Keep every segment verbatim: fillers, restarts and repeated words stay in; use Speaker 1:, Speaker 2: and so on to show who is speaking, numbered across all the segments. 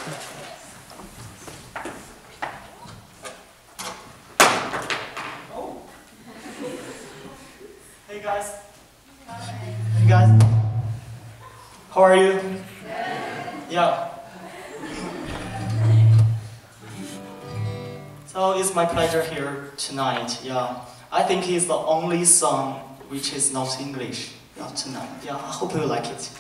Speaker 1: Hey guys. Hey guys. How are you? Yeah. So it's my pleasure here tonight. Yeah. I think it's the only song which is not English. Yeah, tonight. Yeah. I hope you like it.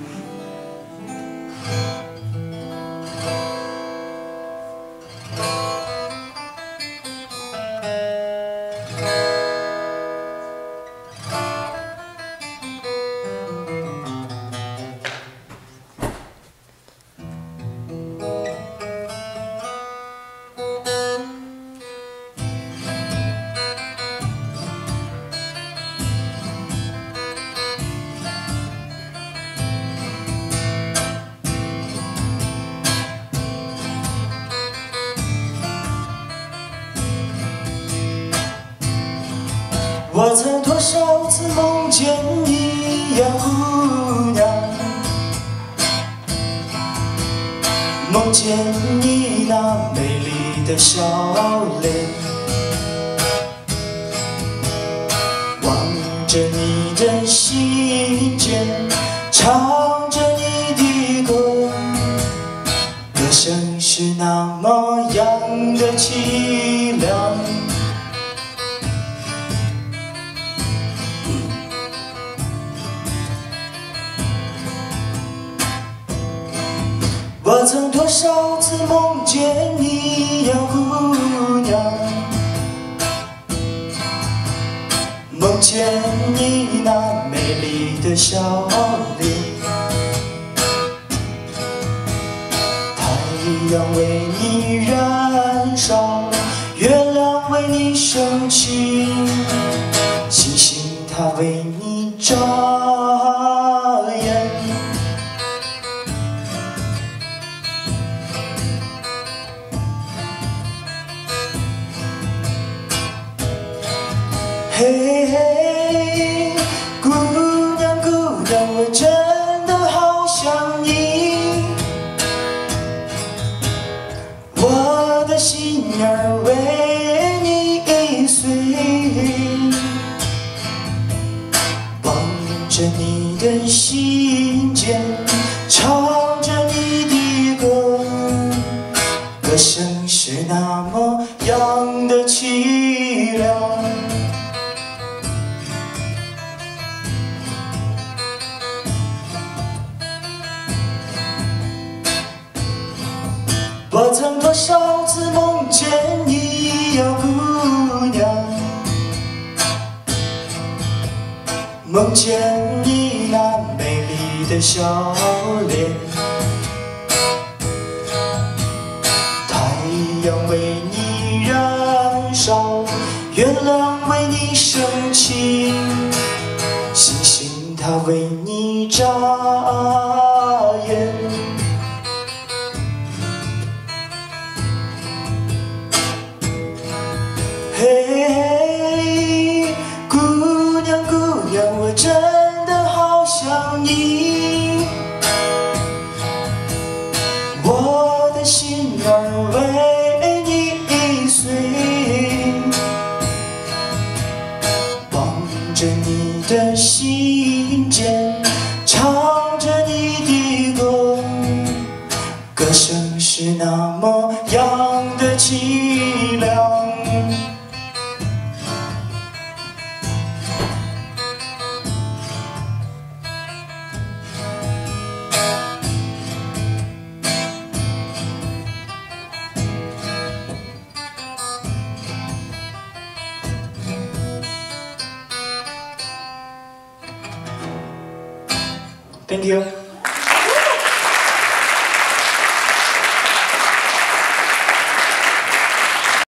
Speaker 1: 我曾多少次梦见你呀，姑娘，梦见你那美丽的笑脸，望着你的心间，唱着你的歌，歌声是那么样的凄凉。我曾多少次梦见你呀，姑娘，梦见你那美丽的笑脸，太阳为你燃烧，月亮为你升起，星星它为你眨眼。嘿嘿，姑娘姑娘，我真的好想你，我的心儿为你碎，望着你的心间，唱着你的歌，歌声是那么样的凄凉。我曾多少次梦见你呀，姑娘，梦见你那美丽的笑脸，太阳为你燃烧，月亮为你升起，星星它为你眨眼。嘿嘿，姑娘姑娘，我真的好想你，我的心儿为你碎，望着你的心间，唱着你的歌，歌声是那么样的凄凉。Thank you.